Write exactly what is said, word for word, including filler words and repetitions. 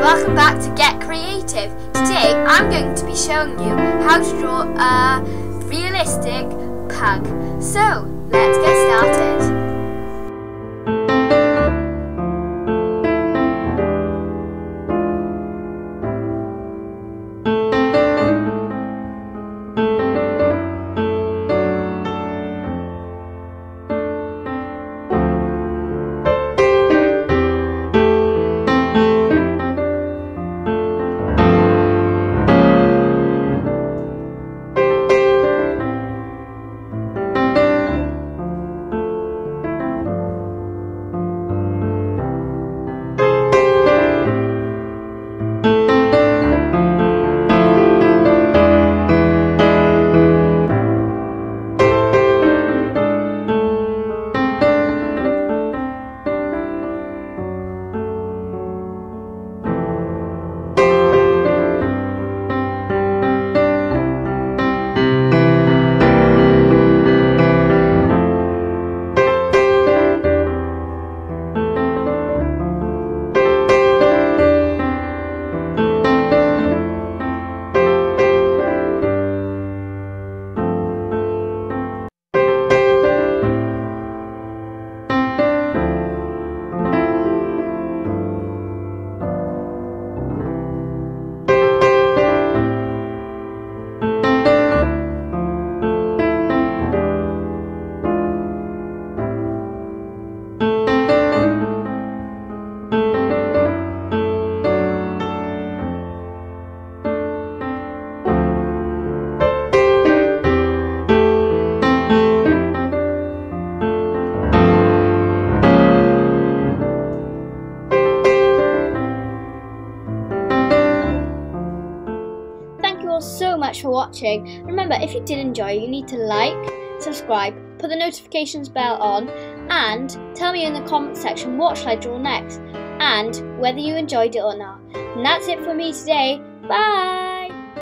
welcome back to Get Creative. Today I'm going to be showing you how to draw a realistic pug. So let's get started. So much for watching. Remember, if you did enjoy, you need to like, subscribe, put the notifications bell on, and tell me in the comment section what should I draw next and whether you enjoyed it or not. And that's it for me today. Bye!